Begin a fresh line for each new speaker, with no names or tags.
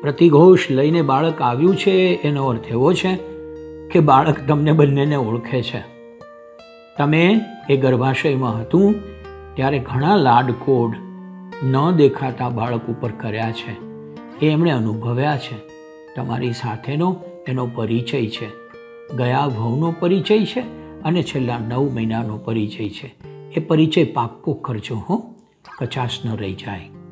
પ્રતિઘોષ લઈને બાળક આવ્યું છે એનો અર્થ એવો છે કે બાળક તમને બંનેને ઓળખે છે. તમે એ ગર્ભાશયમાં હતું ત્યારે ઘણા લાડકોડ ન દેખાતા બાળક ઉપર કર્યા છે. એ એમણે અનુભવ્યા છે. તમારી સાથેનો એનો પરિચય છે, ગયા ભવનો પરિચય છે અને છેલ્લા 9 મહિનાનો પરિચય છે. એ પરિચય પાક્કો કરજો હો, કચાશ ન રહી જાય.